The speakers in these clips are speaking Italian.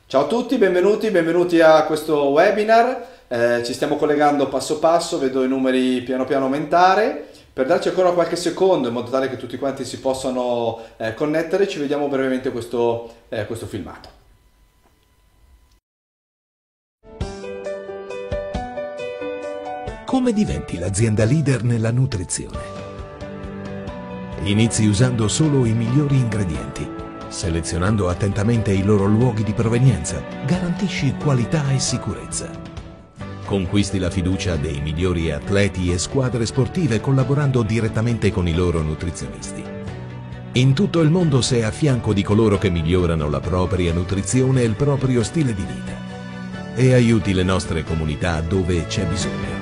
Ciao a tutti, benvenuti a questo webinar. Ci stiamo collegando passo passo, vedo i numeri piano piano aumentare. Per darci ancora qualche secondo in modo tale che tutti quanti si possano connettere, ci vediamo brevemente questo filmato. Come diventi l'azienda leader nella nutrizione? Inizi usando solo i migliori ingredienti. Selezionando attentamente i loro luoghi di provenienza, garantisci qualità e sicurezza. Conquisti la fiducia dei migliori atleti e squadre sportive collaborando direttamente con i loro nutrizionisti. In tutto il mondo sei a fianco di coloro che migliorano la propria nutrizione e il proprio stile di vita. E aiuti le nostre comunità dove c'è bisogno.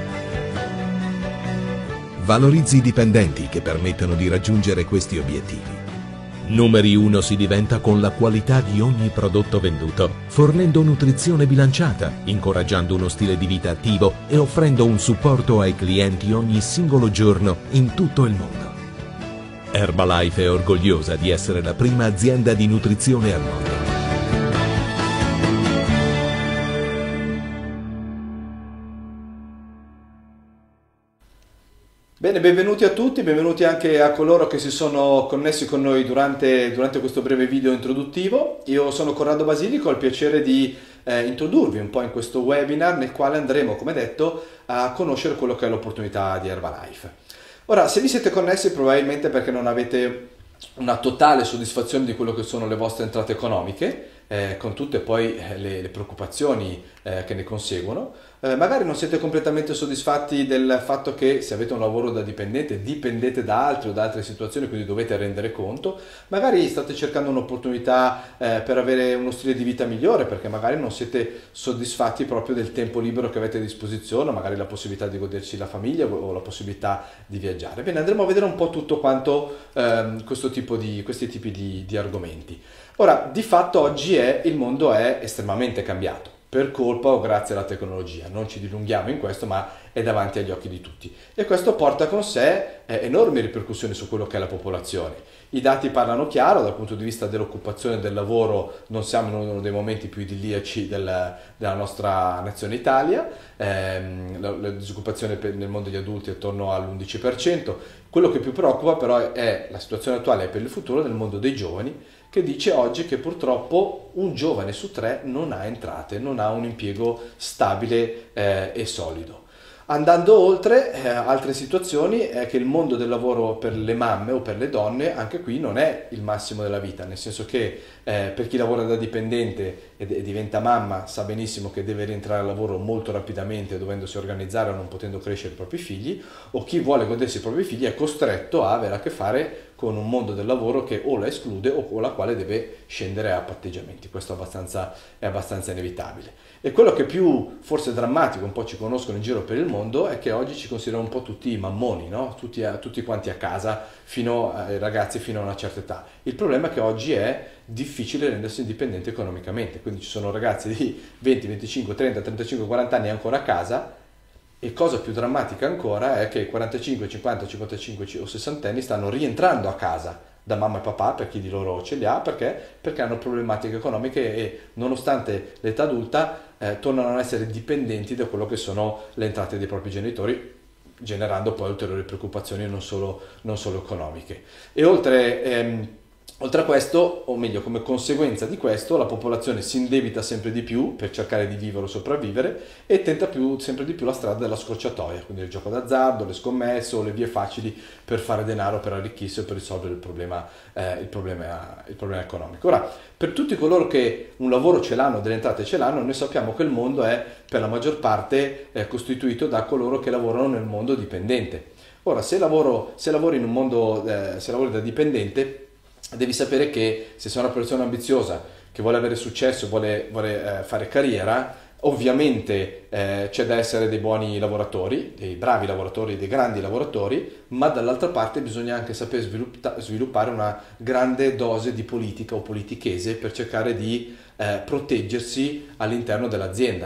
Valorizzi i dipendenti che permettono di raggiungere questi obiettivi. Numeri 1 si diventa con la qualità di ogni prodotto venduto, fornendo nutrizione bilanciata, incoraggiando uno stile di vita attivo e offrendo un supporto ai clienti ogni singolo giorno in tutto il mondo. Herbalife è orgogliosa di essere la prima azienda di nutrizione al mondo. Bene, benvenuti a tutti, benvenuti anche a coloro che si sono connessi con noi durante questo breve video introduttivo. Io sono Corrado Basilico, ho il piacere di introdurvi un po' in questo webinar nel quale andremo, come detto, a conoscere quello che è l'opportunità di Herbalife. Ora, se vi siete connessi probabilmente perché non avete una totale soddisfazione di quello che sono le vostre entrate economiche, con tutte poi le preoccupazioni che ne conseguono. Magari non siete completamente soddisfatti del fatto che se avete un lavoro da dipendente dipendete da altri o da altre situazioni, quindi dovete rendere conto. Magari state cercando un'opportunità per avere uno stile di vita migliore, perché magari non siete soddisfatti proprio del tempo libero che avete a disposizione, magari la possibilità di godersi la famiglia o la possibilità di viaggiare. Bene, andremo a vedere un po' tutto quanto questi tipi di argomenti. Ora, di fatto oggi il mondo è estremamente cambiato, per colpa o grazie alla tecnologia. Non ci dilunghiamo in questo, ma è davanti agli occhi di tutti. E questo porta con sé enormi ripercussioni su quello che è la popolazione. I dati parlano chiaro, dal punto di vista dell'occupazione del lavoro non siamo in uno dei momenti più idilliaci della nostra nazione Italia, la disoccupazione nel mondo degli adulti è attorno all'11%. Quello che più preoccupa però è la situazione attuale e per il futuro nel mondo dei giovani, che dice oggi che purtroppo un giovane su 3 non ha entrate, non ha un impiego stabile e solido. Andando oltre, altre situazioni è che il mondo del lavoro per le mamme o per le donne, anche qui non è il massimo della vita, nel senso che per chi lavora da dipendente e diventa mamma sa benissimo che deve rientrare al lavoro molto rapidamente, dovendosi organizzare o non potendo crescere i propri figli, o chi vuole godersi i propri figli è costretto a avere a che fare con un mondo del lavoro che o la esclude o con la quale deve scendere a patteggiamenti. Questo è abbastanza inevitabile. E quello che più forse drammatico, un po' ci conoscono in giro per il mondo, è che oggi ci consideriamo un po' tutti mammoni, no? Tutti quanti a casa, fino ai ragazzi fino a una certa età. Il problema è che oggi è difficile rendersi indipendente economicamente, quindi ci sono ragazzi di 20, 25, 30, 35, 40 anni ancora a casa. E cosa più drammatica ancora è che 45, 50, 55 o 60 anni stanno rientrando a casa da mamma e papà, per chi di loro ce li ha, perché hanno problematiche economiche e nonostante l'età adulta tornano ad essere dipendenti da quello che sono le entrate dei propri genitori, generando poi ulteriori preoccupazioni non solo economiche. E oltre a questo, o meglio come conseguenza di questo, la popolazione si indebita sempre di più per cercare di vivere o sopravvivere e tenta sempre di più la strada della scorciatoia, quindi il gioco d'azzardo, le scommesse o le vie facili per fare denaro, per arricchirsi o per risolvere il problema economico. Ora, per tutti coloro che un lavoro ce l'hanno, delle entrate ce l'hanno, noi sappiamo che il mondo è per la maggior parte costituito da coloro che lavorano nel mondo dipendente. Ora, se lavori in un mondo, se lavori da dipendente, devi sapere che se sei una persona ambiziosa che vuole avere successo, vuole fare carriera, ovviamente c'è da essere dei buoni lavoratori, dei bravi lavoratori, dei grandi lavoratori, ma dall'altra parte bisogna anche saper sviluppare una grande dose di politica o politichese per cercare di proteggersi all'interno dell'azienda.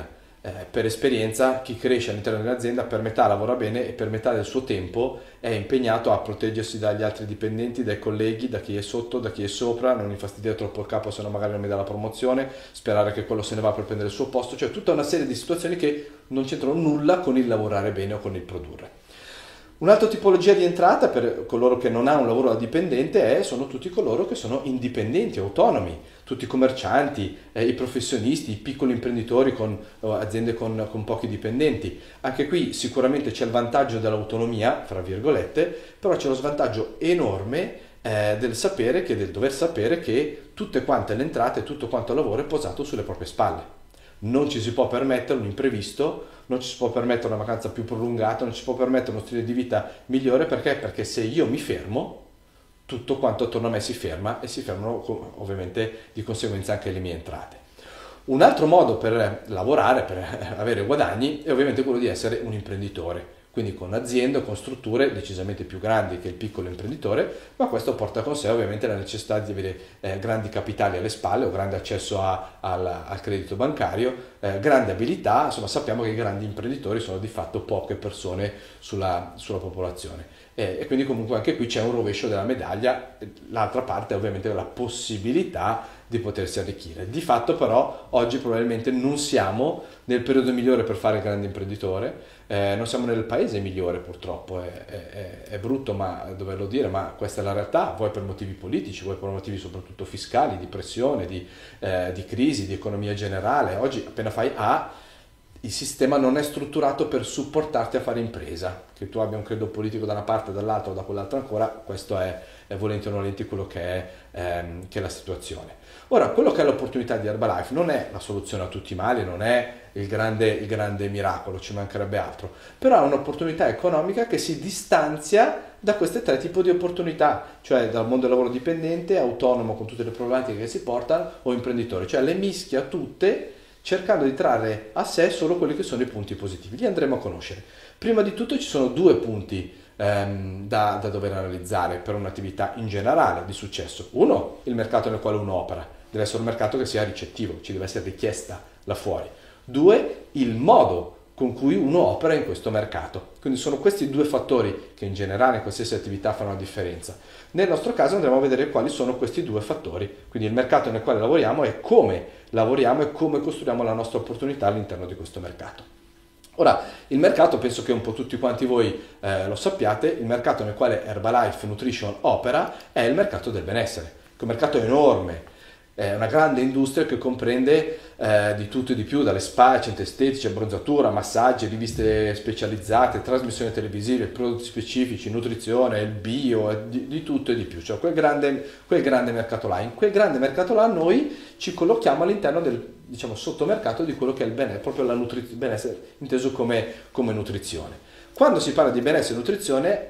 per esperienza chi cresce all'interno dell'azienda per metà lavora bene e per metà del suo tempo è impegnato a proteggersi dagli altri dipendenti, dai colleghi, da chi è sotto, da chi è sopra, non infastidire troppo il capo se no magari non mi dà la promozione, sperare che quello se ne va per prendere il suo posto, cioè tutta una serie di situazioni che non c'entrano nulla con il lavorare bene o con il produrre. Un'altra tipologia di entrata per coloro che non hanno un lavoro da dipendente sono tutti coloro che sono indipendenti, autonomi, tutti i commercianti, i professionisti, i piccoli imprenditori con aziende con pochi dipendenti. Anche qui sicuramente c'è il vantaggio dell'autonomia, fra virgolette, però c'è lo svantaggio enorme del dover sapere che tutte quante le entrate, tutto quanto il lavoro è posato sulle proprie spalle. Non ci si può permettere un imprevisto, non ci si può permettere una vacanza più prolungata, non ci si può permettere uno stile di vita migliore, perché se io mi fermo, tutto quanto attorno a me si ferma e si fermano ovviamente di conseguenza anche le mie entrate. Un altro modo per lavorare, per avere guadagni, è ovviamente quello di essere un imprenditore, quindi con aziende o con strutture decisamente più grandi che il piccolo imprenditore, ma questo porta con sé ovviamente la necessità di avere grandi capitali alle spalle o grande accesso al credito bancario, grandi abilità, insomma sappiamo che i grandi imprenditori sono di fatto poche persone sulla popolazione. E quindi comunque anche qui c'è un rovescio della medaglia, l'altra parte è ovviamente la possibilità di potersi arricchire. Di fatto però oggi probabilmente non siamo nel periodo migliore per fare il grande imprenditore, non siamo nel paese migliore purtroppo, è brutto doverlo dire, ma questa è la realtà, vuoi per motivi politici, vuoi per motivi soprattutto fiscali, di pressione, di crisi, di economia generale. Oggi appena fai il sistema non è strutturato per supportarti a fare impresa, che tu abbia un credo politico da una parte, dall'altra o da quell'altra ancora, questo è volenti o nolenti quello che è la situazione. Ora, quello che è l'opportunità di Herbalife non è la soluzione a tutti i mali, non è il grande miracolo, ci mancherebbe altro, però è un'opportunità economica che si distanzia da queste tre tipi di opportunità, cioè dal mondo del lavoro dipendente, autonomo con tutte le problematiche che si portano, o imprenditore, cioè le mischia tutte cercando di trarre a sé solo quelli che sono i punti positivi. Li andremo a conoscere. Prima di tutto ci sono due punti da dover analizzare per un'attività in generale di successo. Uno, il mercato nel quale uno opera. Deve essere un mercato che sia ricettivo, ci deve essere richiesta là fuori. Due, il modo con cui uno opera in questo mercato. Quindi sono questi due fattori che in generale in qualsiasi attività fanno la differenza. Nel nostro caso andremo a vedere quali sono questi due fattori, quindi il mercato nel quale lavoriamo e come lavoriamo e come costruiamo la nostra opportunità all'interno di questo mercato. Ora, il mercato, penso che un po' tutti quanti voi lo sappiate, il mercato nel quale Herbalife Nutrition opera è il mercato del benessere, che è un mercato enorme. È una grande industria che comprende di tutto e di più, dalle spa, centri estetici, abbronzatura, massaggi, riviste specializzate, trasmissioni televisive, prodotti specifici, nutrizione, il bio, di tutto e di più. Cioè quel grande mercato là. In quel grande mercato là noi ci collochiamo all'interno del, diciamo, sottomercato di quello che è il benessere, proprio benessere inteso come nutrizione. Quando si parla di benessere e nutrizione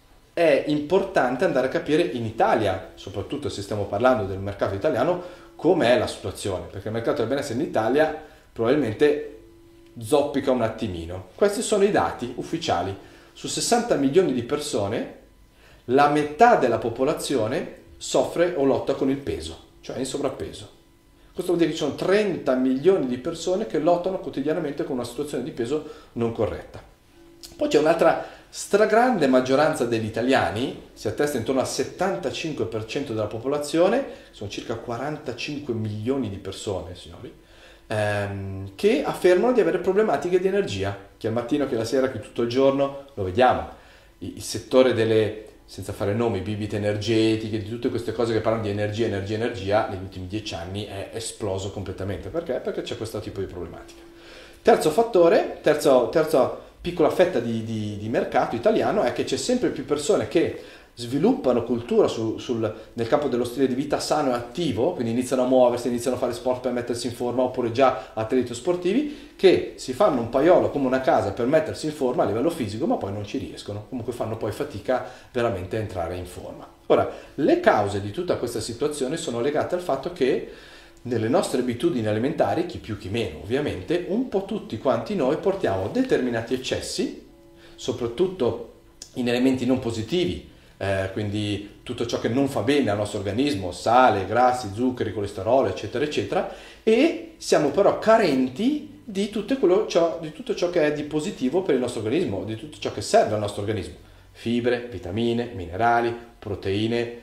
è importante andare a capire in Italia, soprattutto se stiamo parlando del mercato italiano, com'è la situazione, perché il mercato del benessere in Italia probabilmente zoppica un attimino. Questi sono i dati ufficiali. Su 60 milioni di persone, la metà della popolazione soffre o lotta con il peso, cioè in sovrappeso. Questo vuol dire che ci sono 30 milioni di persone che lottano quotidianamente con una situazione di peso non corretta. Poi c'è un'altra stragrande maggioranza degli italiani, si attesta intorno al 75% della popolazione, sono circa 45 milioni di persone, signori, che affermano di avere problematiche di energia, che al mattino, che la sera, che tutto il giorno, lo vediamo. Il settore delle, senza fare nomi, bibite energetiche, di tutte queste cose che parlano di energia, negli ultimi 10 anni è esploso completamente. Perché? Perché c'è questo tipo di problematica. Terzo fattore, terza piccola fetta di mercato italiano è che c'è sempre più persone che sviluppano cultura nel campo dello stile di vita sano e attivo, quindi iniziano a muoversi, iniziano a fare sport per mettersi in forma, oppure già atleti sportivi, che si fanno un paiolo come una casa per mettersi in forma a livello fisico, ma poi non ci riescono, comunque fanno poi fatica veramente a entrare in forma. Ora, le cause di tutta questa situazione sono legate al fatto che nelle nostre abitudini alimentari, chi più chi meno ovviamente, un po' tutti quanti noi portiamo determinati eccessi, soprattutto in elementi non positivi, quindi tutto ciò che non fa bene al nostro organismo, sale, grassi, zuccheri, colesterolo, eccetera, eccetera, e siamo però carenti di tutto ciò che è di positivo per il nostro organismo, di tutto ciò che serve al nostro organismo. Fibre, vitamine, minerali, proteine,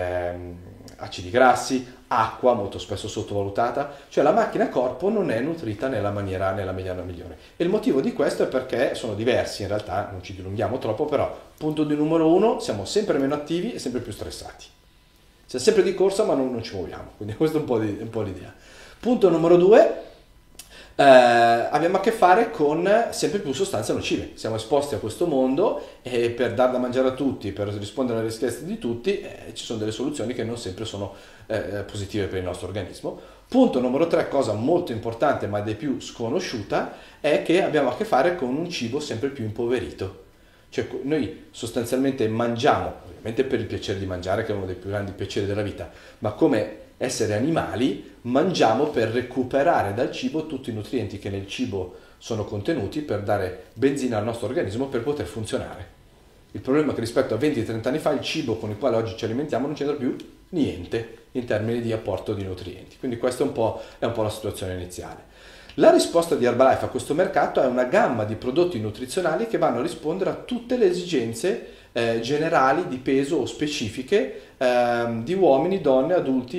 acidi grassi, acqua molto spesso sottovalutata, cioè la macchina corpo non è nutrita nella maniera migliore. E il motivo di questo è perché sono diversi, in realtà non ci dilunghiamo troppo, però punto di numero 1, siamo sempre meno attivi e sempre più stressati. Siamo sempre di corsa ma non ci muoviamo, quindi questo è un po' l'idea. Punto numero 2, abbiamo a che fare con sempre più sostanze nocive. Siamo esposti a questo mondo e per dar da mangiare a tutti, per rispondere alle richieste di tutti, ci sono delle soluzioni che non sempre sono positive per il nostro organismo. Punto numero 3, cosa molto importante ma dei più sconosciuta, è che abbiamo a che fare con un cibo sempre più impoverito. Cioè noi sostanzialmente mangiamo, ovviamente per il piacere di mangiare, che è uno dei più grandi piaceri della vita, ma come essere animali mangiamo per recuperare dal cibo tutti i nutrienti che nel cibo sono contenuti per dare benzina al nostro organismo per poter funzionare. Il problema è che rispetto a 20-30 anni fa il cibo con il quale oggi ci alimentiamo non c'entra più niente in termini di apporto di nutrienti. Quindi questa è un po' la situazione iniziale. La risposta di Herbalife a questo mercato è una gamma di prodotti nutrizionali che vanno a rispondere a tutte le esigenze generali di peso o specifiche di uomini, donne,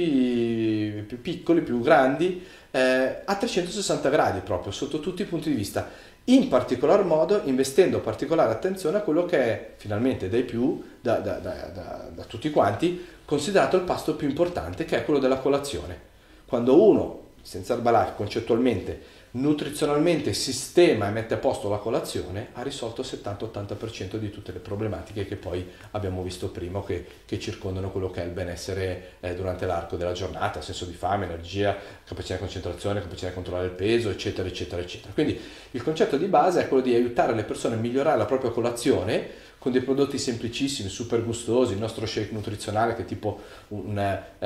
adulti più piccoli, più grandi, a 360 gradi proprio, sotto tutti i punti di vista. In particolar modo investendo particolare attenzione a quello che è finalmente dai più, da tutti quanti, considerato il pasto più importante, che è quello della colazione. Quando uno, senza Herbalife, concettualmente, nutrizionalmente sistema e mette a posto la colazione, ha risolto il 70-80% di tutte le problematiche che poi abbiamo visto prima, che circondano quello che è il benessere durante l'arco della giornata, senso di fame, energia, capacità di concentrazione, capacità di controllare il peso, eccetera, eccetera, eccetera. Quindi il concetto di base è quello di aiutare le persone a migliorare la propria colazione con dei prodotti semplicissimi, super gustosi, il nostro shake nutrizionale che è tipo un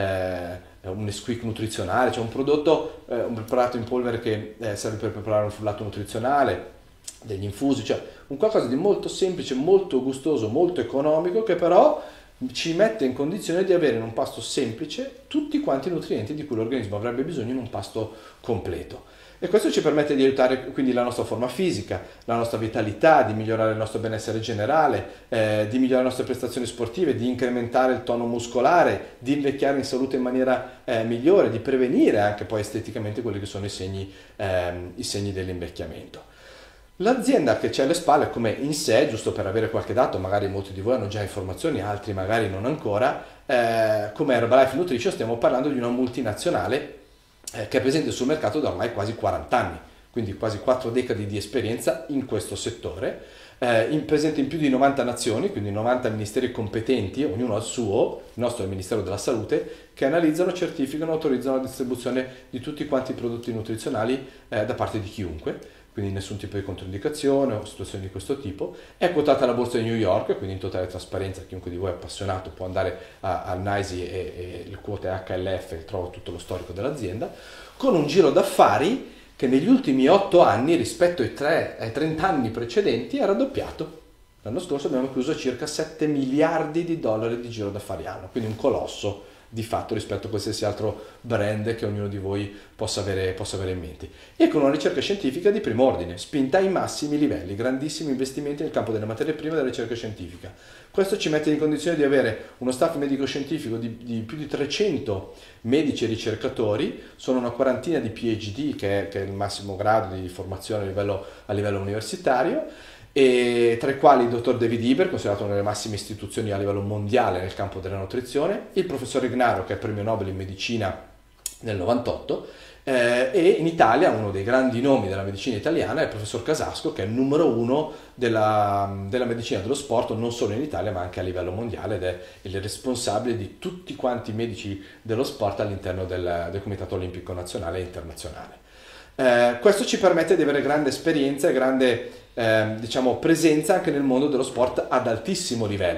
Nesquik nutrizionale, cioè un prodotto, un preparato in polvere che serve per preparare un frullato nutrizionale, degli infusi, cioè un qualcosa di molto semplice, molto gustoso, molto economico, che però ci mette in condizione di avere in un pasto semplice tutti quanti i nutrienti di cui l'organismo avrebbe bisogno in un pasto completo. E questo ci permette di aiutare quindi la nostra forma fisica, la nostra vitalità, di migliorare il nostro benessere generale, di migliorare le nostre prestazioni sportive, di incrementare il tono muscolare, di invecchiare in salute in maniera migliore, di prevenire anche poi esteticamente quelli che sono i segni dell'invecchiamento. L'azienda che c'è alle spalle come in sé, giusto per avere qualche dato, magari molti di voi hanno già informazioni, altri magari non ancora, come Herbalife Nutrition stiamo parlando di una multinazionale che è presente sul mercato da ormai quasi 40 anni, quindi quasi 4 decadi di esperienza in questo settore, presente in più di 90 nazioni, quindi 90 ministeri competenti, ognuno al suo, il nostro è il Ministero della Salute, che analizzano, certificano, autorizzano la distribuzione di tutti quanti i prodotti nutrizionali da parte di chiunque, quindi nessun tipo di controindicazione o situazioni di questo tipo. È quotata alla borsa di New York, quindi in totale trasparenza, chiunque di voi è appassionato può andare al NYSE e il quote HLF e trova tutto lo storico dell'azienda, con un giro d'affari che negli ultimi 8 anni rispetto ai 30 anni precedenti è raddoppiato. L'anno scorso abbiamo chiuso a circa 7 miliardi di dollari di giro d'affari anno, quindi un colosso di fatto rispetto a qualsiasi altro brand che ognuno di voi possa avere in mente, e con una ricerca scientifica di primo ordine, spinta ai massimi livelli, grandissimi investimenti nel campo delle materie prime e della ricerca scientifica. Questo ci mette in condizione di avere uno staff medico-scientifico di più di 300 medici e ricercatori, sono una quarantina di PhD, che è il massimo grado di formazione a livello universitario, e tra i quali il dottor David Eber, considerato una delle massime istituzioni a livello mondiale nel campo della nutrizione, il professor Ignaro, che è premio Nobel in medicina nel 98, e in Italia uno dei grandi nomi della medicina italiana è il professor Casasco, che è il numero 1 della medicina dello sport, non solo in Italia ma anche a livello mondiale, ed è il responsabile di tutti quanti i medici dello sport all'interno del Comitato Olimpico Nazionale e Internazionale. Questo ci permette di avere grande esperienza e grande presenza anche nel mondo dello sport ad altissimo livello.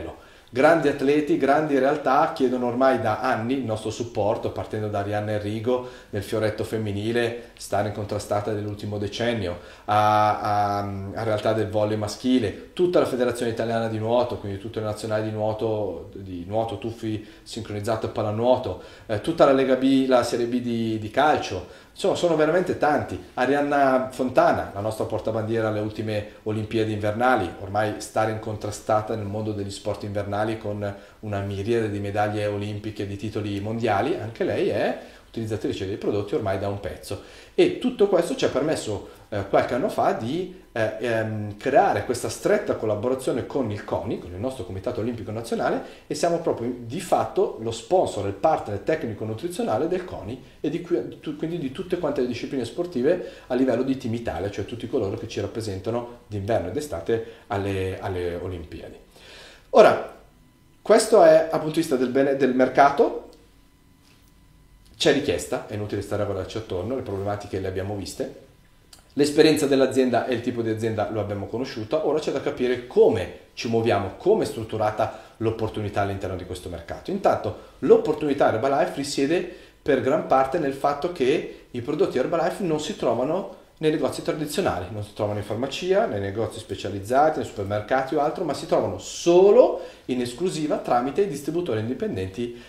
Grandi atleti, grandi realtà chiedono ormai da anni il nostro supporto, partendo da Arianna Enrigo nel fioretto femminile, star incontrastata dell'ultimo decennio, a realtà del volley maschile, tutta la Federazione Italiana di Nuoto, quindi tutte le nazionali di nuoto, tuffi sincronizzato e pallanuoto, tutta la Lega B, la Serie B di calcio. Insomma, sono veramente tanti. Arianna Fontana, la nostra portabandiera alle ultime Olimpiadi invernali, ormai star incontrastata nel mondo degli sport invernali con una miriade di medaglie olimpiche e di titoli mondiali, anche lei è utilizzatrice dei prodotti ormai da un pezzo. E tutto questo ci ha permesso qualche anno fa di creare questa stretta collaborazione con il CONI, con il nostro Comitato Olimpico Nazionale, e siamo proprio di fatto lo sponsor, il partner tecnico-nutrizionale del CONI e quindi di tutte quante le discipline sportive a livello di Team Italia, cioè tutti coloro che ci rappresentano d'inverno ed estate alle Olimpiadi. Ora, questo è dal punto di vista del mercato. C'è richiesta, è inutile stare a guardarci attorno, le problematiche le abbiamo viste, l'esperienza dell'azienda e il tipo di azienda lo abbiamo conosciuta, ora c'è da capire come ci muoviamo, come è strutturata l'opportunità all'interno di questo mercato. Intanto l'opportunità Herbalife risiede per gran parte nel fatto che i prodotti Herbalife non si trovano nei negozi tradizionali, non si trovano in farmacia, nei negozi specializzati, nei supermercati o altro, ma si trovano solo in esclusiva tramite i distributori indipendenti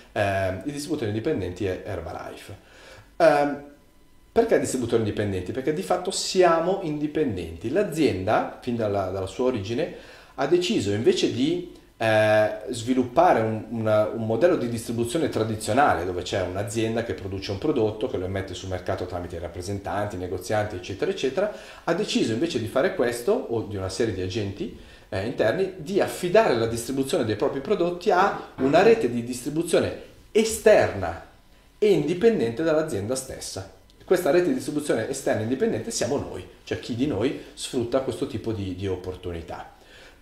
Herbalife. Perché distributori indipendenti? Perché di fatto siamo indipendenti. L'azienda, fin dalla sua origine, ha deciso invece di sviluppare un modello di distribuzione tradizionale dove c'è un'azienda che produce un prodotto, che lo mette sul mercato tramite i rappresentanti, negozianti, eccetera, eccetera, ha deciso invece di fare questo, o di una serie di agenti interni, di affidare la distribuzione dei propri prodotti a una rete di distribuzione esterna e indipendente dall'azienda stessa. Questa rete di distribuzione esterna e indipendente siamo noi, cioè chi di noi sfrutta questo tipo di opportunità.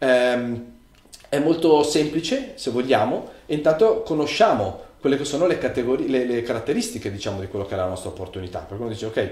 È molto semplice, se vogliamo, e intanto conosciamo quelle che sono le caratteristiche, diciamo, di quello che è la nostra opportunità. Perché uno dice, ok,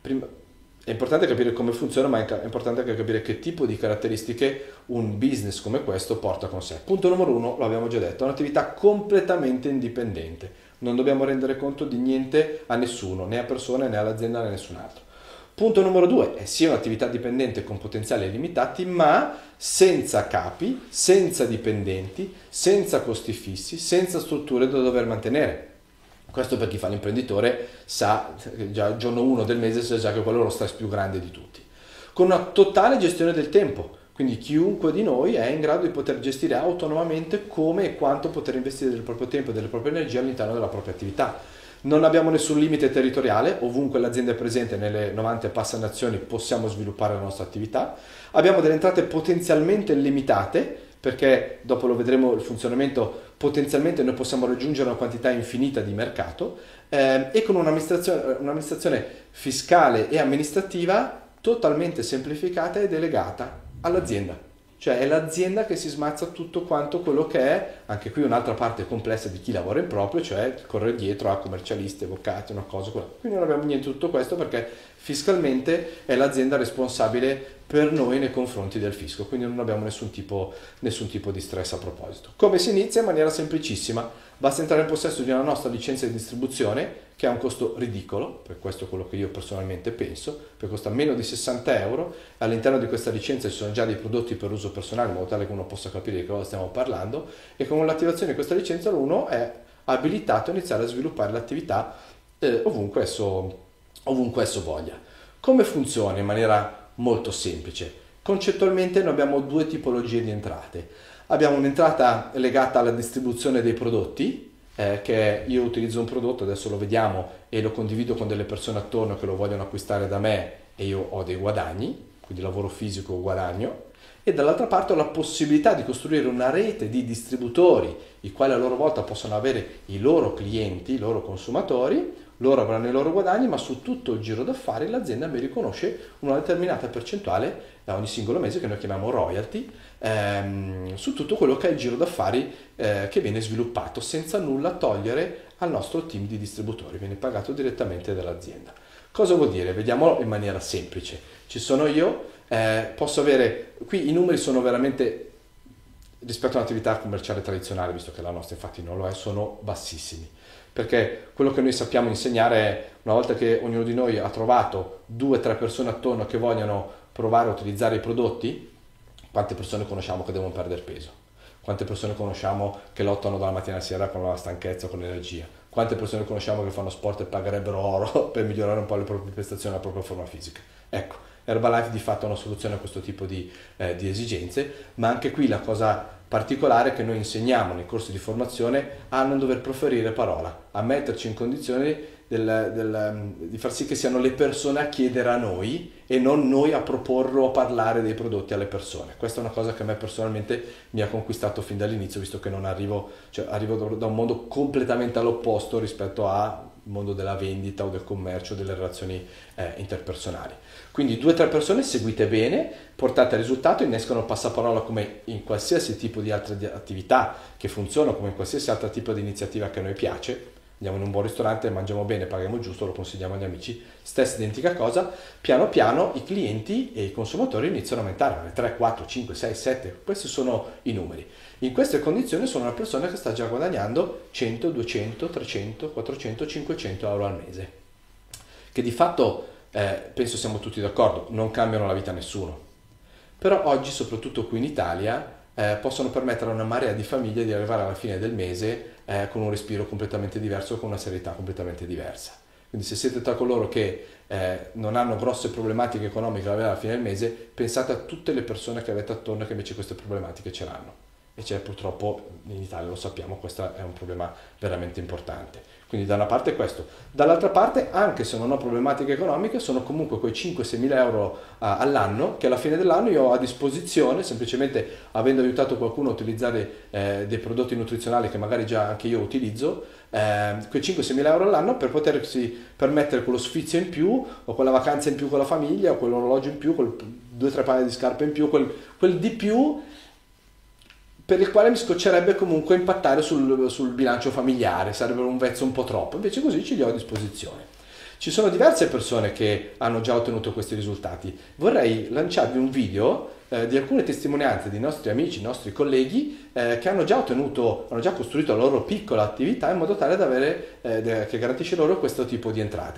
è importante capire come funziona, ma è importante anche capire che tipo di caratteristiche un business come questo porta con sé. Punto numero 1, lo abbiamo già detto, è un'attività completamente indipendente. Non dobbiamo rendere conto di niente a nessuno, né a persone, né all'azienda, né a nessun altro. Punto numero 2, è sì un'attività dipendente con potenziali limitati, ma senza capi, senza dipendenti, senza costi fissi, senza strutture da dover mantenere. Questo per chi fa l'imprenditore sa, già il giorno 1 del mese sa già che quello è lo stress più grande di tutti. Con una totale gestione del tempo, quindi chiunque di noi è in grado di poter gestire autonomamente come e quanto poter investire del proprio tempo e delle proprie energie all'interno della propria attività. Non abbiamo nessun limite territoriale, ovunque l'azienda è presente nelle 90 e passa nazioni possiamo sviluppare la nostra attività. Abbiamo delle entrate potenzialmente limitate, perché dopo lo vedremo il funzionamento, potenzialmente noi possiamo raggiungere una quantità infinita di mercato e con un'amministrazione fiscale e amministrativa totalmente semplificata e delegata all'azienda. Cioè è l'azienda che si smazza tutto quanto quello che è, anche qui un'altra parte complessa di chi lavora in proprio, cioè correre dietro a commercialisti, avvocati, una cosa, quella. Quindi non abbiamo niente di tutto questo perché fiscalmente è l'azienda responsabile per noi nei confronti del fisco, quindi non abbiamo nessun tipo di stress a proposito. Come si inizia? In maniera semplicissima, basta entrare in possesso di una nostra licenza di distribuzione che ha un costo ridicolo, per questo è quello che io personalmente penso, perché costa meno di 60 euro, all'interno di questa licenza ci sono già dei prodotti per uso personale in modo tale che uno possa capire di cosa stiamo parlando e con l'attivazione di questa licenza uno è abilitato a iniziare a sviluppare l'attività ovunque esso voglia. Come funziona in maniera molto semplice? Concettualmente noi abbiamo due tipologie di entrate. Abbiamo un'entrata legata alla distribuzione dei prodotti, che io utilizzo un prodotto, adesso lo vediamo e lo condivido con delle persone attorno che lo vogliono acquistare da me e io ho dei guadagni, quindi lavoro fisico guadagno, e dall'altra parte ho la possibilità di costruire una rete di distributori, i quali a loro volta possono avere i loro clienti, i loro consumatori, loro avranno i loro guadagni, ma su tutto il giro d'affari l'azienda mi riconosce una determinata percentuale da ogni singolo mese che noi chiamiamo royalty, su tutto quello che è il giro d'affari che viene sviluppato senza nulla togliere al nostro team di distributori, viene pagato direttamente dall'azienda. Cosa vuol dire? Vediamolo in maniera semplice. Ci sono io, posso avere, qui i numeri sono veramente rispetto a un'attività commerciale tradizionale, visto che la nostra infatti non lo è, sono bassissimi. Perché quello che noi sappiamo insegnare è, una volta che ognuno di noi ha trovato 2-3 persone attorno che vogliono provare a utilizzare i prodotti, quante persone conosciamo che devono perdere peso? Quante persone conosciamo che lottano dalla mattina alla sera con la stanchezza, con l'energia? Quante persone conosciamo che fanno sport e pagherebbero oro per migliorare un po' le proprie prestazioni, la propria forma fisica? Ecco, Herbalife di fatto è una soluzione a questo tipo di esigenze, ma anche qui la cosa particolare è che noi insegniamo nei corsi di formazione a non dover proferire parola, a metterci in condizioni di far sì che siano le persone a chiedere a noi e non noi a proporre o a parlare dei prodotti alle persone. Questa è una cosa che a me personalmente mi ha conquistato fin dall'inizio, visto che non arrivo da un mondo completamente all'opposto rispetto al mondo della vendita o del commercio, delle relazioni interpersonali. Quindi 2-3 persone seguite bene, portate a risultato, innescano il passaparola come in qualsiasi tipo di altra attività che funziona, come in qualsiasi altro tipo di iniziativa che a noi piace. Andiamo in un buon ristorante, mangiamo bene, paghiamo giusto, lo consigliamo agli amici, stessa identica cosa, piano piano i clienti e i consumatori iniziano a aumentare, 3, 4, 5, 6, 7, questi sono i numeri. In queste condizioni sono una persona che sta già guadagnando 100, 200, 300, 400, 500 euro al mese, che di fatto, penso siamo tutti d'accordo, non cambiano la vita a nessuno, però oggi, soprattutto qui in Italia, possono permettere a una marea di famiglie di arrivare alla fine del mese con un respiro completamente diverso, con una serietà completamente diversa. Quindi se siete tra coloro che non hanno grosse problematiche economiche alla fine del mese, pensate a tutte le persone che avete attorno che invece queste problematiche ce l'hanno. E c'è purtroppo in Italia, lo sappiamo, questo è un problema veramente importante. Quindi da una parte questo, dall'altra parte, anche se non ho problematiche economiche, sono comunque quei 5-6 mila euro all'anno che alla fine dell'anno io ho a disposizione, semplicemente avendo aiutato qualcuno a utilizzare dei prodotti nutrizionali che magari già anche io utilizzo, quei 5-6 mila euro all'anno per potersi permettere quello sfizio in più, o quella vacanza in più con la famiglia, o quell'orologio in più, quel 2-3 paia di scarpe in più, quel di più per il quale mi scoccerebbe comunque impattare sul bilancio familiare, sarebbe un vezzo un po' troppo, invece così ce li ho a disposizione. Ci sono diverse persone che hanno già ottenuto questi risultati. Vorrei lanciarvi un video di alcune testimonianze di nostri amici, nostri colleghi che hanno già costruito la loro piccola attività in modo tale da avere, che garantisce loro questo tipo di entrate.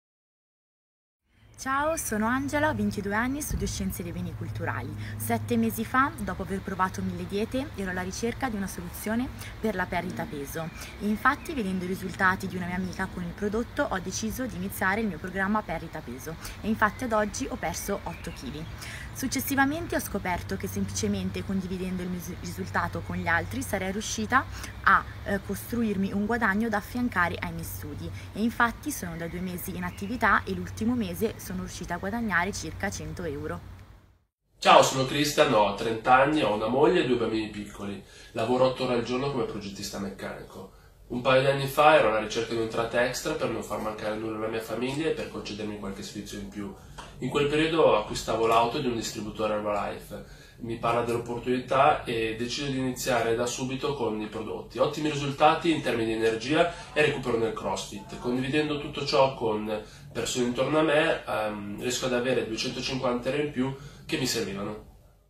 Ciao, sono Angela, ho 22 anni, studio Scienze dei Beni Culturali. 7 mesi fa, dopo aver provato 1000 diete, ero alla ricerca di una soluzione per la perdita peso. E infatti, vedendo i risultati di una mia amica con il prodotto, ho deciso di iniziare il mio programma perdita peso. E infatti ad oggi ho perso 8 kg. Successivamente ho scoperto che semplicemente condividendo il mio risultato con gli altri sarei riuscita a costruirmi un guadagno da affiancare ai miei studi. E infatti sono da 2 mesi in attività e l'ultimo mese sono riuscita a guadagnare circa 100 euro. Ciao, sono Cristian, ho 30 anni, ho una moglie e 2 bambini piccoli. Lavoro 8 ore al giorno come progettista meccanico. Un paio di anni fa ero alla ricerca di un'entrata extra per non far mancare nulla alla mia famiglia e per concedermi qualche sfizio in più. In quel periodo acquistavo l'auto di un distributore Herbalife. Mi parla dell'opportunità e decido di iniziare da subito con i prodotti. Ottimi risultati in termini di energia e recupero nel CrossFit. Condividendo tutto ciò con persone intorno a me riesco ad avere 250 euro in più che mi servivano.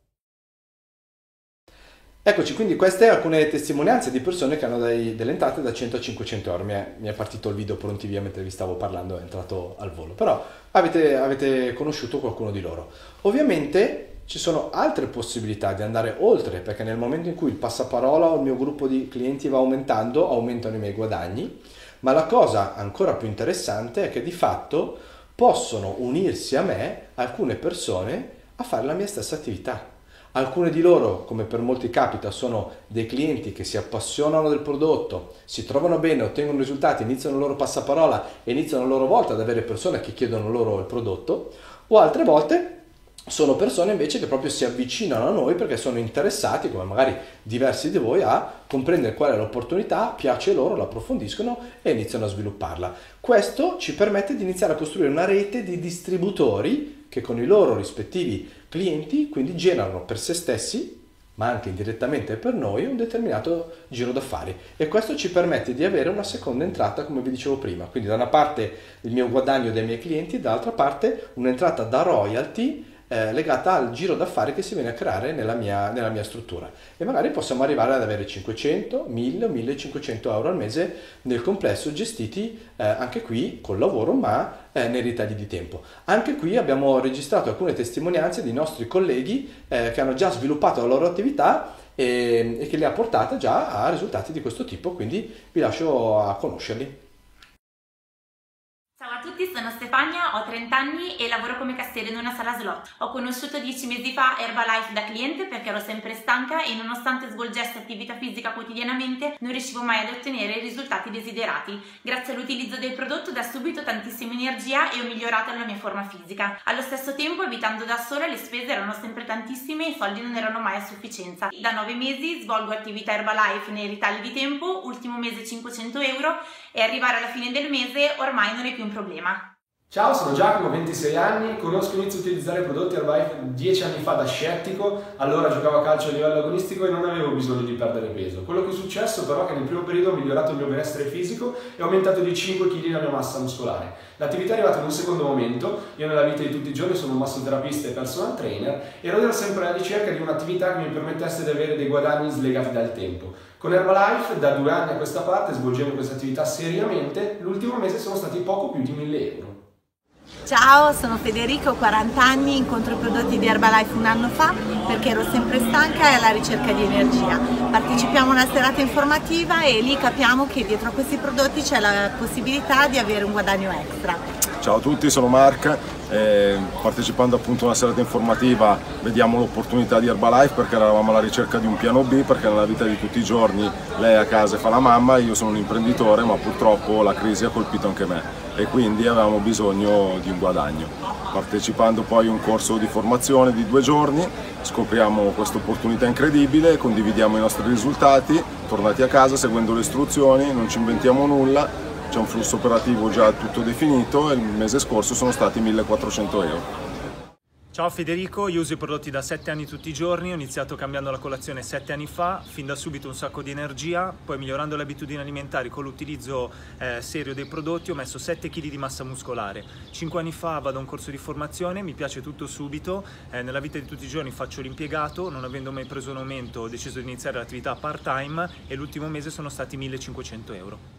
Eccoci, quindi queste alcune testimonianze di persone che hanno delle entrate da 100 a 500 euro. Mi è partito il video pronti via mentre vi stavo parlando, è entrato al volo. Però avete conosciuto qualcuno di loro. Ovviamente ci sono altre possibilità di andare oltre, perché nel momento in cui il passaparola o il mio gruppo di clienti va aumentando, aumentano i miei guadagni. Ma la cosa ancora più interessante è che di fatto possono unirsi a me alcune persone a fare la mia stessa attività. Alcune di loro, come per molti capita, sono dei clienti che si appassionano del prodotto, si trovano bene, ottengono risultati, iniziano il loro passaparola e iniziano a loro volta ad avere persone che chiedono loro il prodotto, o altre volte sono persone invece che proprio si avvicinano a noi perché sono interessati, come magari diversi di voi, a comprendere qual è l'opportunità, piace loro, la approfondiscono e iniziano a svilupparla. Questo ci permette di iniziare a costruire una rete di distributori che con i loro rispettivi clienti quindi generano per se stessi, ma anche indirettamente per noi, un determinato giro d'affari, e questo ci permette di avere una seconda entrata, come vi dicevo prima. Quindi da una parte il mio guadagno dai miei clienti, dall'altra parte un'entrata da royalty legata al giro d'affari che si viene a creare nella mia struttura, e magari possiamo arrivare ad avere 500, 1000 o 1500 euro al mese nel complesso, gestiti anche qui col lavoro, ma nei ritagli di tempo. Anche qui abbiamo registrato alcune testimonianze di nostri colleghi che hanno già sviluppato la loro attività e che le ha portate già a risultati di questo tipo, quindi vi lascio a conoscerli. Ciao a tutti, sono Stefania, ho 30 anni e lavoro come cassiere in una sala slot. Ho conosciuto 10 mesi fa Herbalife da cliente perché ero sempre stanca e nonostante svolgessi attività fisica quotidianamente non riuscivo mai ad ottenere i risultati desiderati. Grazie all'utilizzo del prodotto da subito tantissima energia e ho migliorato la mia forma fisica. Allo stesso tempo, abitando da sola, le spese erano sempre tantissime e i soldi non erano mai a sufficienza. Da 9 mesi svolgo attività Herbalife nei ritagli di tempo, ultimo mese 500 euro, e arrivare alla fine del mese ormai non è più un problema. Ciao, sono Giacomo, 26 anni, conosco e inizio a utilizzare i prodotti Herbalife 10 anni fa da scettico. Allora giocavo a calcio a livello agonistico e non avevo bisogno di perdere peso. Quello che è successo però è che nel primo periodo ho migliorato il mio benessere fisico e ho aumentato di 5 kg la mia massa muscolare. L'attività è arrivata in un secondo momento. Io nella vita di tutti i giorni sono un massoterapista e personal trainer e ero sempre alla ricerca di un'attività che mi permettesse di avere dei guadagni slegati dal tempo. Con Herbalife da 2 anni a questa parte, svolgendo questa attività seriamente, l'ultimo mese sono stati poco più di 1000 euro. Ciao, sono Federico, ho 40 anni, incontro i prodotti di Herbalife un anno fa perché ero sempre stanca e alla ricerca di energia. Partecipiamo a una serata informativa e lì capiamo che dietro a questi prodotti c'è la possibilità di avere un guadagno extra. Ciao a tutti, sono Mark. Partecipando appunto a una serata informativa vediamo l'opportunità di Herbalife perché eravamo alla ricerca di un piano B, perché nella vita di tutti i giorni lei a casa fa la mamma, io sono un imprenditore, ma purtroppo la crisi ha colpito anche me e quindi avevamo bisogno di un guadagno. Partecipando poi a un corso di formazione di 2 giorni scopriamo questa opportunità incredibile, condividiamo i nostri risultati, tornati a casa seguendo le istruzioni, non ci inventiamo nulla. C'è un flusso operativo già tutto definito e il mese scorso sono stati 1400 euro. Ciao Federico, io uso i prodotti da 7 anni tutti i giorni, ho iniziato cambiando la colazione 7 anni fa, fin da subito un sacco di energia, poi migliorando le abitudini alimentari con l'utilizzo serio dei prodotti ho messo 7 kg di massa muscolare. 5 anni fa vado a un corso di formazione, mi piace tutto subito, nella vita di tutti i giorni faccio l'impiegato, non avendo mai preso un aumento ho deciso di iniziare l'attività part time e l'ultimo mese sono stati 1500 euro.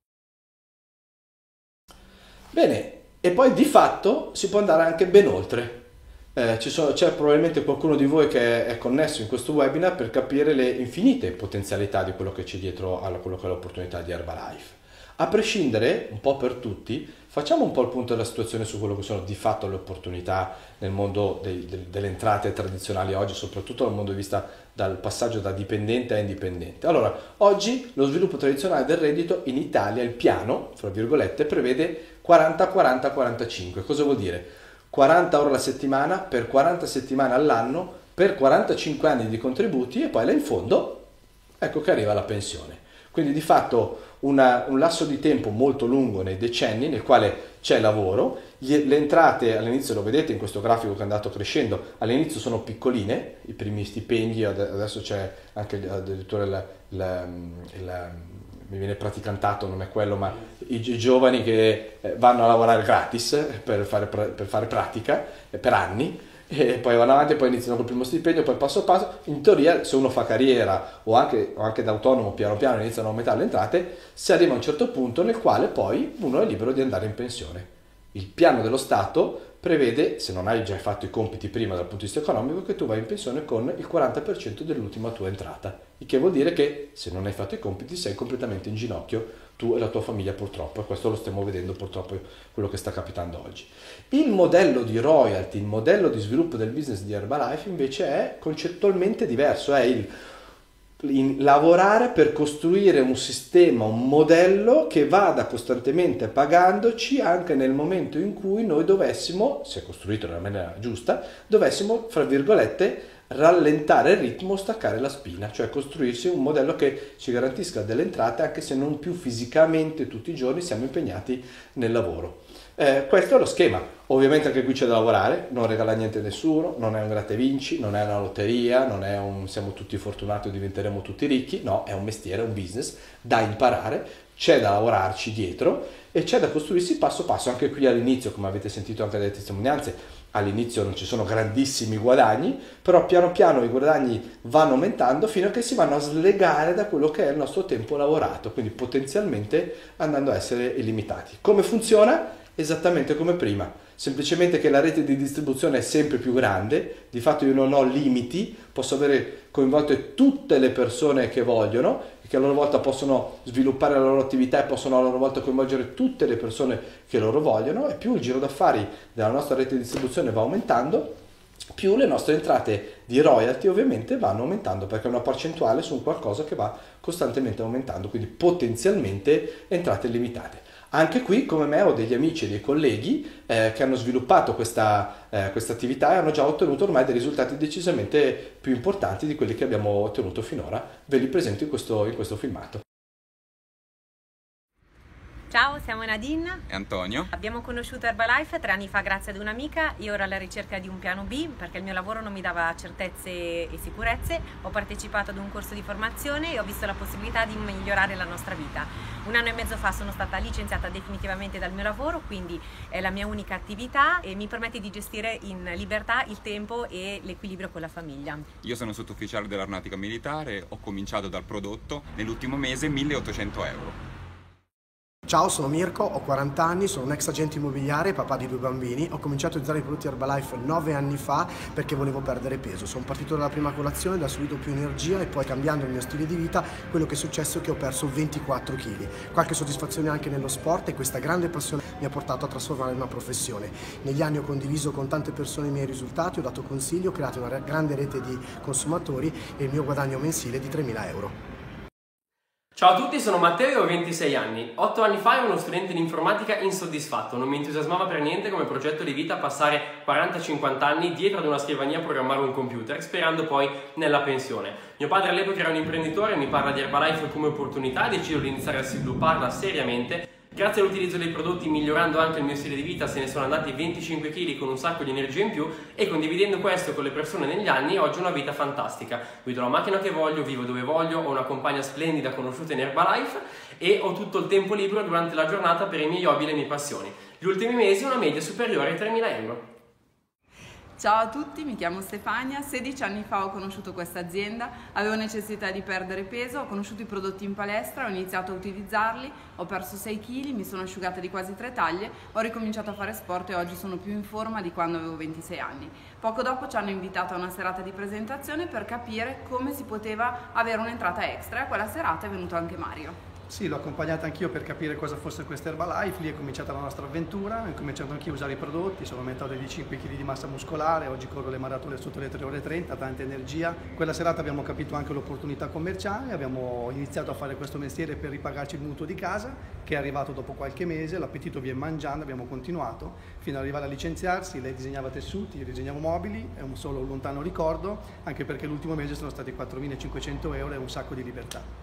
Bene, e poi di fatto si può andare anche ben oltre. C'è probabilmente qualcuno di voi che è connesso in questo webinar per capire le infinite potenzialità di quello che c'è dietro a quello che è l'opportunità di Herbalife. A prescindere, un po' per tutti, facciamo un po' il punto della situazione su quello che sono di fatto le opportunità nel mondo delle entrate tradizionali oggi, soprattutto dal punto di vista dal passaggio da dipendente a indipendente. Allora, oggi lo sviluppo tradizionale del reddito in Italia, il piano, fra virgolette, prevede 40-40-45. Cosa vuol dire? 40 ore alla settimana per 40 settimane all'anno per 45 anni di contributi e poi là in fondo ecco che arriva la pensione. Quindi di fatto un lasso di tempo molto lungo nei decenni nel quale c'è lavoro, le entrate all'inizio, lo vedete in questo grafico che è andato crescendo, all'inizio sono piccoline, i primi stipendi, adesso c'è anche addirittura mi viene praticantato, non è quello, ma i giovani che vanno a lavorare gratis per fare pratica per anni e poi vanno avanti e poi iniziano col primo stipendio, poi passo passo. In teoria, se uno fa carriera o anche da autonomo, piano piano iniziano a aumentare le entrate, si arriva a un certo punto nel quale poi uno è libero di andare in pensione. Il piano dello Stato prevede, se non hai già fatto i compiti prima dal punto di vista economico, che tu vai in pensione con il 40% dell'ultima tua entrata, il che vuol dire che se non hai fatto i compiti sei completamente in ginocchio tu e la tua famiglia, purtroppo, e questo lo stiamo vedendo purtroppo quello che sta capitando oggi. Il modello di royalty, il modello di sviluppo del business di Herbalife invece è concettualmente diverso, è lavorare per costruire un sistema, un modello che vada costantemente pagandoci anche nel momento in cui noi dovessimo, se costruito nella maniera giusta, dovessimo, fra virgolette, rallentare il ritmo, staccare la spina, cioè costruirsi un modello che ci garantisca delle entrate anche se non più fisicamente tutti i giorni siamo impegnati nel lavoro. Questo è lo schema. Ovviamente anche qui c'è da lavorare, non regala niente a nessuno, non è un gratta e vinci, non è una lotteria, non è siamo tutti fortunati o diventeremo tutti ricchi, no, è un mestiere, un business da imparare, c'è da lavorarci dietro e c'è da costruirsi passo passo. Anche qui all'inizio, come avete sentito anche dalle testimonianze, all'inizio non ci sono grandissimi guadagni, però piano piano i guadagni vanno aumentando fino a che si vanno a slegare da quello che è il nostro tempo lavorato, quindi potenzialmente andando a essere illimitati. Come funziona? Esattamente come prima, semplicemente che la rete di distribuzione è sempre più grande, di fatto io non ho limiti, posso avere coinvolte tutte le persone che vogliono, che a loro volta possono sviluppare la loro attività e possono a loro volta coinvolgere tutte le persone che loro vogliono, e più il giro d'affari della nostra rete di distribuzione va aumentando, più le nostre entrate di royalty ovviamente vanno aumentando, perché è una percentuale su un qualcosa che va costantemente aumentando, quindi potenzialmente entrate limitate. Anche qui, come me, ho degli amici e dei colleghi che hanno sviluppato questa attività e hanno già ottenuto ormai dei risultati decisamente più importanti di quelli che abbiamo ottenuto finora. Ve li presento in questo filmato. Ciao, siamo Nadine e Antonio. Abbiamo conosciuto Herbalife 3 anni fa grazie ad un'amica. Io ero alla ricerca di un piano B perché il mio lavoro non mi dava certezze e sicurezze. Ho partecipato ad un corso di formazione e ho visto la possibilità di migliorare la nostra vita. 1 anno e mezzo fa sono stata licenziata definitivamente dal mio lavoro, quindi è la mia unica attività e mi permette di gestire in libertà il tempo e l'equilibrio con la famiglia. Io sono sottufficiale dell'Aeronautica Militare, ho cominciato dal prodotto, nell'ultimo mese 1.800 euro. Ciao, sono Mirko, ho 40 anni, sono un ex agente immobiliare, papà di 2 bambini. Ho cominciato a utilizzare i prodotti Herbalife 9 anni fa perché volevo perdere peso. Sono partito dalla prima colazione, da subito più energia, e poi cambiando il mio stile di vita quello che è successo è che ho perso 24 kg. Qualche soddisfazione anche nello sport, e questa grande passione mi ha portato a trasformare in una professione. Negli anni ho condiviso con tante persone i miei risultati, ho dato consigli, ho creato una grande rete di consumatori e il mio guadagno mensile è di 3.000 euro. Ciao a tutti, sono Matteo e ho 26 anni. 8 anni fa ero uno studente di informatica insoddisfatto, non mi entusiasmava per niente come progetto di vita passare 40-50 anni dietro ad una scrivania a programmare un computer, sperando poi nella pensione. Mio padre all'epoca era un imprenditore, mi parla di Herbalife come opportunità e decido di iniziare a svilupparla seriamente. Grazie all'utilizzo dei prodotti, migliorando anche il mio stile di vita, se ne sono andati 25 kg con un sacco di energia in più, e condividendo questo con le persone negli anni oggi ho una vita fantastica. Guido la macchina che voglio, vivo dove voglio, ho una compagna splendida conosciuta in Herbalife e ho tutto il tempo libero durante la giornata per i miei hobby e le mie passioni. Gli ultimi mesi una media superiore ai 3.000 euro. Ciao a tutti, mi chiamo Stefania, 16 anni fa ho conosciuto questa azienda, avevo necessità di perdere peso, ho conosciuto i prodotti in palestra, ho iniziato a utilizzarli, ho perso 6 kg, mi sono asciugata di quasi 3 taglie, ho ricominciato a fare sport e oggi sono più in forma di quando avevo 26 anni. Poco dopo ci hanno invitato a una serata di presentazione per capire come si poteva avere un'entrata extra, e a quella serata è venuto anche Mario. Sì, l'ho accompagnata anch'io per capire cosa fosse questa Herbalife, lì è cominciata la nostra avventura, ho cominciato anch'io a usare i prodotti, sono aumentato di 5 kg di massa muscolare, oggi corro le maratone sotto le 3 ore e 30, tanta energia. Quella serata abbiamo capito anche l'opportunità commerciale, abbiamo iniziato a fare questo mestiere per ripagarci il mutuo di casa, che è arrivato dopo qualche mese, l'appetito viene mangiando, abbiamo continuato fino ad arrivare a licenziarsi. Lei disegnava tessuti, io disegnavo mobili, è solo un lontano ricordo, anche perché l'ultimo mese sono stati 4.500 euro e un sacco di libertà.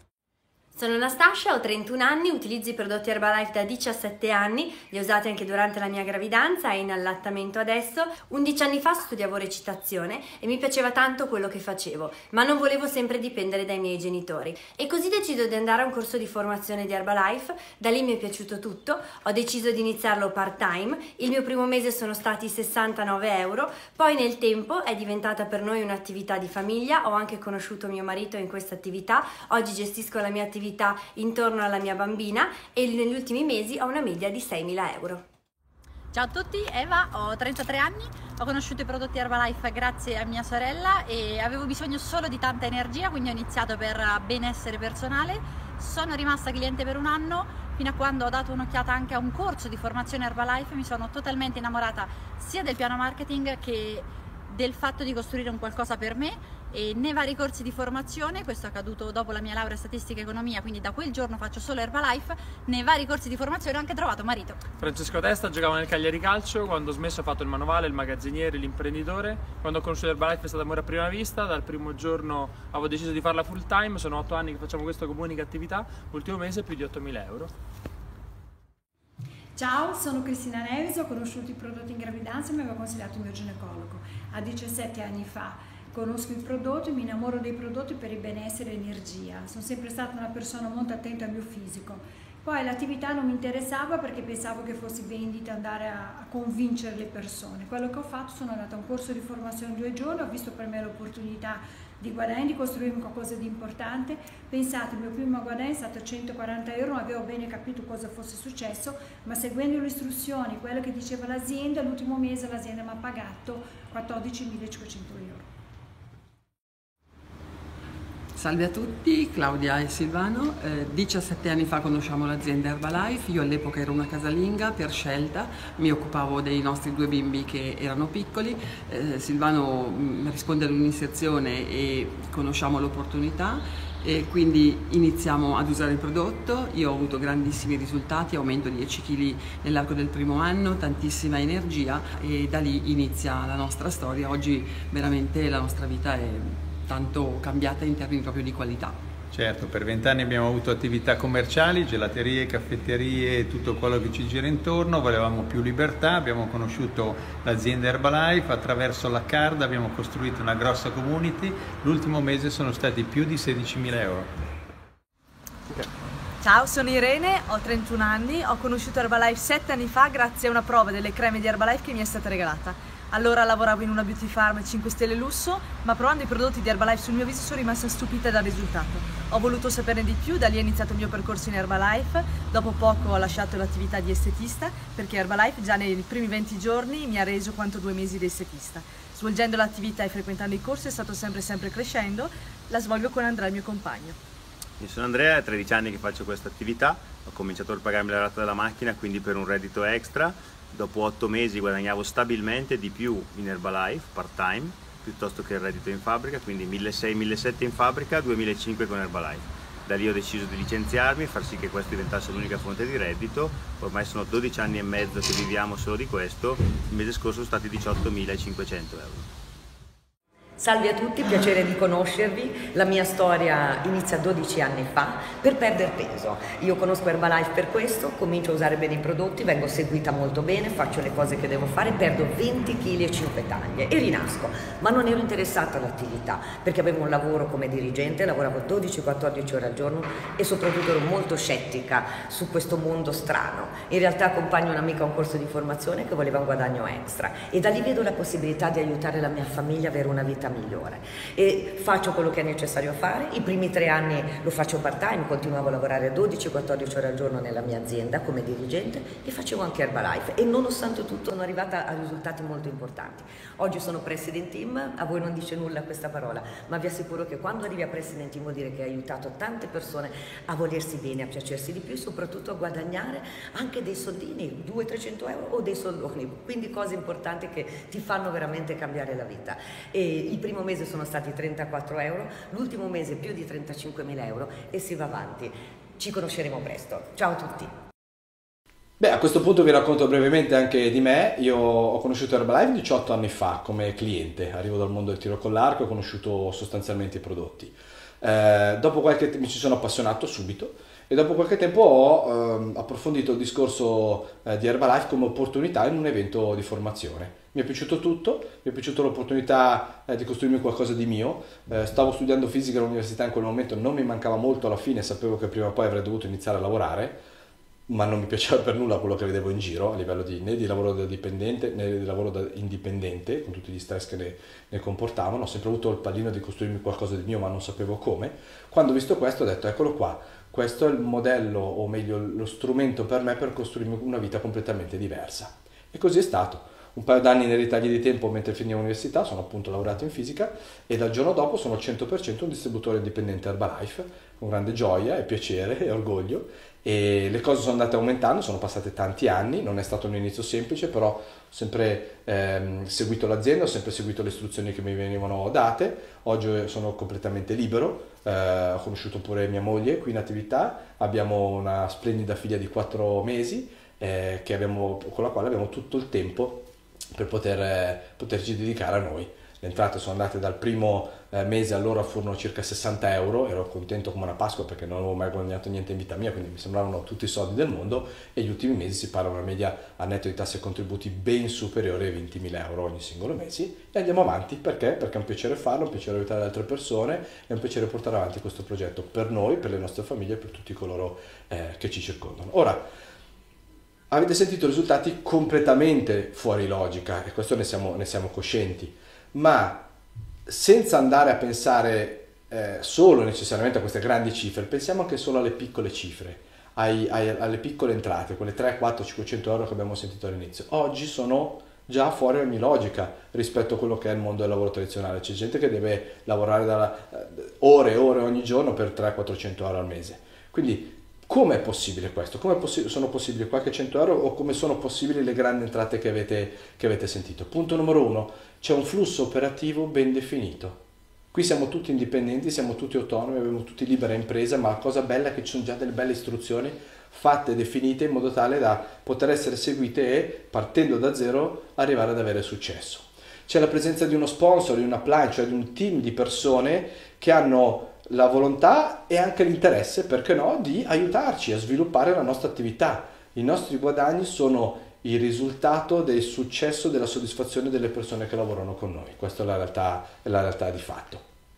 Sono Anastasia, ho 31 anni, utilizzo i prodotti Herbalife da 17 anni, li ho usati anche durante la mia gravidanza e in allattamento adesso. 11 anni fa studiavo recitazione e mi piaceva tanto quello che facevo, ma non volevo sempre dipendere dai miei genitori. E così decido di andare a un corso di formazione di Herbalife, da lì mi è piaciuto tutto, ho deciso di iniziarlo part-time, il mio primo mese sono stati 69 euro, poi nel tempo è diventata per noi un'attività di famiglia, ho anche conosciuto mio marito in questa attività, oggi gestisco la mia attività intorno alla mia bambina e negli ultimi mesi ho una media di 6.000 euro. Ciao a tutti, Eva, ho 33 anni, ho conosciuto i prodotti Herbalife grazie a mia sorella e avevo bisogno solo di tanta energia, quindi ho iniziato per benessere personale. Sono rimasta cliente per 1 anno, fino a quando ho dato un'occhiata anche a un corso di formazione Herbalife. Mi sono totalmente innamorata sia del piano marketing che del fatto di costruire un qualcosa per me, e nei vari corsi di formazione, questo è accaduto dopo la mia laurea statistica e economia, quindi da quel giorno faccio solo Herbalife. Nei vari corsi di formazione ho anche trovato marito. Francesco Testa, giocavo nel Cagliari Calcio, quando ho smesso ho fatto il manovale, il magazziniere, l'imprenditore. Quando ho conosciuto Herbalife è stato amore a prima vista, dal primo giorno avevo deciso di farla full time, sono 8 anni che facciamo questa come unica attività, l'ultimo mese più di 8.000 euro. Ciao, sono Cristina Neves, ho conosciuto i prodotti in gravidanza e mi aveva consigliato il mio ginecologo a 17 anni fa. Conosco i prodotti, mi innamoro dei prodotti per il benessere e l'energia. Sono sempre stata una persona molto attenta al mio fisico. Poi l'attività non mi interessava perché pensavo che fosse vendita, andare a convincere le persone. Quello che ho fatto, sono andata a un corso di formazione 2 giorni, ho visto per me l'opportunità di guadagnare, di costruire qualcosa di importante. Pensate, il mio primo guadagno è stato 140 euro, non avevo bene capito cosa fosse successo, ma seguendo le istruzioni, quello che diceva l'azienda, l'ultimo mese l'azienda mi ha pagato 14.500 euro. Salve a tutti, Claudia e Silvano. 17 anni fa conosciamo l'azienda Herbalife. Io all'epoca ero una casalinga per scelta, mi occupavo dei nostri 2 bimbi che erano piccoli. Silvano risponde all'iniziazione e conosciamo l'opportunità e quindi iniziamo ad usare il prodotto. Io ho avuto grandissimi risultati, aumento 10 kg nell'arco del primo anno, tantissima energia e da lì inizia la nostra storia. Oggi veramente la nostra vita è tanto cambiata in termini proprio di qualità. Certo, per 20 anni abbiamo avuto attività commerciali, gelaterie, caffetterie, tutto quello che ci gira intorno, volevamo più libertà, abbiamo conosciuto l'azienda Herbalife, attraverso la card abbiamo costruito una grossa community, l'ultimo mese sono stati più di 16.000 euro. Ciao, sono Irene, ho 31 anni, ho conosciuto Herbalife 7 anni fa grazie a una prova delle creme di Herbalife che mi è stata regalata. Allora lavoravo in una beauty farm 5 stelle lusso, ma provando i prodotti di Herbalife sul mio viso sono rimasta stupita dal risultato. Ho voluto saperne di più, da lì è iniziato il mio percorso in Herbalife. Dopo poco ho lasciato l'attività di estetista perché Herbalife già nei primi 20 giorni mi ha reso quanto 2 mesi di estetista. Svolgendo l'attività e frequentando i corsi è stato sempre crescendo, la svolgo con Andrea, il mio compagno. Io sono Andrea, è 13 anni che faccio questa attività, ho cominciato a pagarmi la rata della macchina, quindi per un reddito extra. Dopo 8 mesi guadagnavo stabilmente di più in Herbalife, part-time, piuttosto che il reddito in fabbrica, quindi 1.600-1.700 in fabbrica, 2.500 con Herbalife. Da lì ho deciso di licenziarmi, far sì che questo diventasse l'unica fonte di reddito. Ormai sono 12 anni e mezzo che viviamo solo di questo, il mese scorso sono stati 18.500 euro. Salve a tutti, piacere di conoscervi. La mia storia inizia 12 anni fa per perdere peso. Io conosco Herbalife per questo, comincio a usare bene i prodotti, vengo seguita molto bene, faccio le cose che devo fare, perdo 20 kg e 5 taglie e rinasco. Ma non ero interessata all'attività perché avevo un lavoro come dirigente, lavoravo 12-14 ore al giorno e soprattutto ero molto scettica su questo mondo strano. In realtà accompagno un'amica a un corso di formazione che voleva un guadagno extra e da lì vedo la possibilità di aiutare la mia famiglia a avere una vita migliore e faccio quello che è necessario fare. I primi 3 anni lo faccio part time, continuavo a lavorare 12-14 ore al giorno nella mia azienda come dirigente e facevo anche Herbalife e nonostante tutto sono arrivata a risultati molto importanti. Oggi sono president team, a voi non dice nulla questa parola, ma vi assicuro che quando arrivi a president team vuol dire che hai aiutato tante persone a volersi bene, a piacersi di più e soprattutto a guadagnare anche dei soldini, 200-300 euro o dei soldoni, quindi cose importanti che ti fanno veramente cambiare la vita. E il primo mese sono stati 34 euro, l'ultimo mese più di 35.000 euro e si va avanti. Ci conosceremo presto. Ciao a tutti. Beh, a questo punto vi racconto brevemente anche di me. Io ho conosciuto Herbalife 18 anni fa come cliente, arrivo dal mondo del tiro con l'arco e ho conosciuto sostanzialmente i prodotti. Dopo qualche tempo mi ci sono appassionato subito e dopo qualche tempo ho approfondito il discorso di Herbalife come opportunità in un evento di formazione. Mi è piaciuto tutto, mi è piaciuta l'opportunità di costruirmi qualcosa di mio. Stavo studiando fisica all'università in quel momento, non mi mancava molto alla fine, sapevo che prima o poi avrei dovuto iniziare a lavorare, ma non mi piaceva per nulla quello che vedevo in giro a livello né di lavoro da dipendente né di lavoro da indipendente, con tutti gli stress che ne comportavano. Ho sempre avuto il pallino di costruirmi qualcosa di mio, ma non sapevo come. Quando ho visto questo ho detto eccolo qua, questo è il modello, o meglio lo strumento per me per costruirmi una vita completamente diversa. E così è stato. Un paio d'anni nei ritagli di tempo mentre finivo l'università, sono appunto laureato in fisica e dal giorno dopo sono 100% un distributore indipendente Herbalife, con grande gioia e piacere e orgoglio, e le cose sono andate aumentando, sono passati tanti anni, non è stato un inizio semplice, però ho sempre seguito l'azienda, ho sempre seguito le istruzioni che mi venivano date. Oggi sono completamente libero, ho conosciuto pure mia moglie qui in attività, abbiamo una splendida figlia di 4 mesi con la quale abbiamo tutto il tempo per poterci dedicare a noi. le entrate sono andate dal primo mese, allora furono circa 60 euro, ero contento come una Pasqua perché non avevo mai guadagnato niente in vita mia, quindi mi sembravano tutti i soldi del mondo, e gli ultimi mesi si parla una media a netto di tasse e contributi ben superiore ai 20.000 euro ogni singolo mese, e andiamo avanti. Perché? Perché è un piacere farlo, è un piacere aiutare altre persone, è un piacere portare avanti questo progetto per noi, per le nostre famiglie e per tutti coloro che ci circondano. Ora, avete sentito risultati completamente fuori logica, e questo ne siamo coscienti, ma senza andare a pensare solo necessariamente a queste grandi cifre, pensiamo anche solo alle piccole cifre, alle piccole entrate, quelle 3, 4, 500 euro che abbiamo sentito all'inizio. Oggi sono già fuori ogni logica rispetto a quello che è il mondo del lavoro tradizionale. C'è gente che deve lavorare ore e ore ogni giorno per 300-400 euro al mese. Quindi come è possibile questo? Come sono possibili qualche 100 euro, o come sono possibili le grandi entrate che avete sentito? Punto numero 1, c'è un flusso operativo ben definito. Qui siamo tutti indipendenti, siamo tutti autonomi, abbiamo tutti libera impresa, ma la cosa bella è che ci sono già delle belle istruzioni fatte, definite, in modo tale da poter essere seguite e, partendo da zero, arrivare ad avere successo. C'è la presenza di uno sponsor, di un upline, cioè di un team di persone che hanno la volontà e anche l'interesse, perché no, di aiutarci a sviluppare la nostra attività. I nostri guadagni sono il risultato del successo, della soddisfazione delle persone che lavorano con noi. Questa è la realtà di fatto.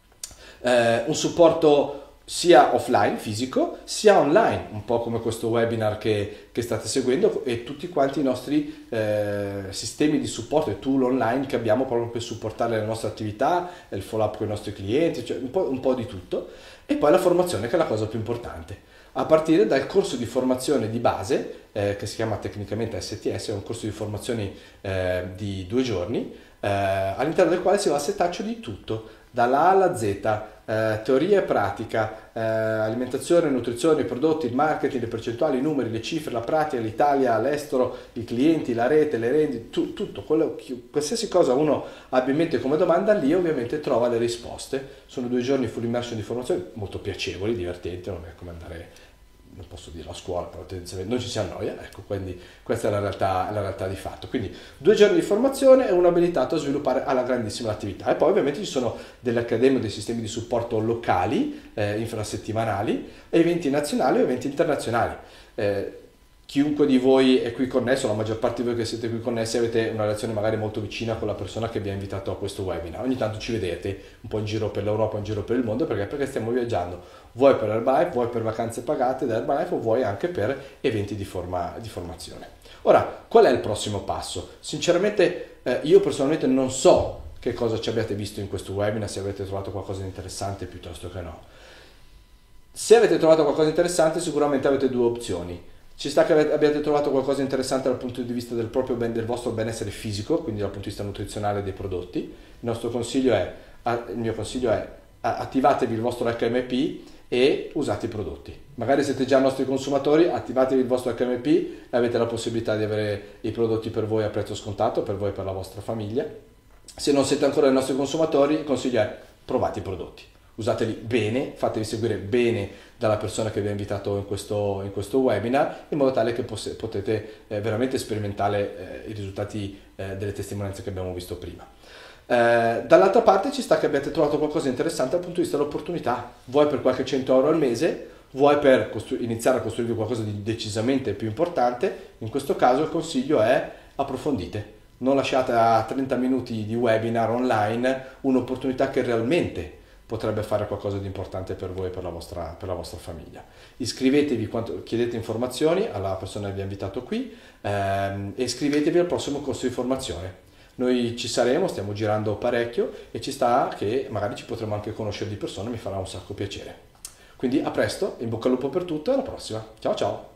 Un supporto sia offline, fisico, sia online, un po' come questo webinar che state seguendo, e tutti quanti i nostri sistemi di supporto e tool online che abbiamo proprio per supportare le nostre attività, il follow up con i nostri clienti, cioè un po' di tutto. E poi la formazione, che è la cosa più importante, a partire dal corso di formazione di base, che si chiama tecnicamente STS, è un corso di formazione di 2 giorni, all'interno del quale si va a setaccio di tutto, dalla A alla Z, teoria e pratica, alimentazione, nutrizione, i prodotti, il marketing, le percentuali, i numeri, le cifre, la pratica, l'Italia, l'estero, i clienti, la rete, le rendite, tutto, qualsiasi cosa uno abbia in mente come domanda, lì ovviamente trova le risposte. Sono 2 giorni full immersion di formazione, molto piacevoli, divertenti, non è come andare, non posso dire a scuola, però tendenzialmente non ci si annoia, ecco, quindi questa è la realtà di fatto. Quindi 2 giorni di formazione e uno abilitato a sviluppare alla grandissima attività. E poi ovviamente ci sono delle accademie, dei sistemi di supporto locali, infrasettimanali, eventi nazionali o eventi internazionali. Chiunque di voi è qui connesso, la maggior parte di voi che siete qui connessi, avete una relazione magari molto vicina con la persona che vi ha invitato a questo webinar. Ogni tanto ci vedete un po' in giro per l'Europa, in giro per il mondo, perché stiamo viaggiando, vuoi per Herbalife, vuoi per vacanze pagate da Herbalife, o vuoi anche per eventi di formazione. Ora, qual è il prossimo passo? Sinceramente io personalmente non so che cosa ci abbiate visto in questo webinar, se avete trovato qualcosa di interessante piuttosto che no. Se avete trovato qualcosa di interessante, sicuramente avete 2 opzioni. Ci sta che abbiate trovato qualcosa di interessante dal punto di vista del vostro benessere fisico, quindi dal punto di vista nutrizionale dei prodotti. Il mio consiglio è attivatevi il vostro HMP e usate i prodotti. Magari siete già nostri consumatori, attivatevi il vostro HMP e avete la possibilità di avere i prodotti per voi a prezzo scontato, per voi e per la vostra famiglia. Se non siete ancora i nostri consumatori, il consiglio è provate i prodotti. Usateli bene, fatevi seguire bene dalla persona che vi ha invitato in questo webinar, in modo tale che potete veramente sperimentare i risultati delle testimonianze che abbiamo visto prima. Dall'altra parte ci sta che abbiate trovato qualcosa di interessante dal punto di vista dell'opportunità, vuoi per qualche 100 euro al mese, vuoi per iniziare a costruire qualcosa di decisamente più importante. In questo caso il consiglio è approfondite, non lasciate a 30 minuti di webinar online un'opportunità che realmente potrebbe fare qualcosa di importante per voi e per la vostra famiglia. Iscrivetevi, chiedete informazioni alla persona che vi ha invitato qui e iscrivetevi al prossimo corso di formazione. Noi ci saremo, stiamo girando parecchio e ci sta che magari ci potremo anche conoscere di persona, mi farà un sacco piacere. Quindi a presto, in bocca al lupo per tutto e alla prossima. Ciao ciao!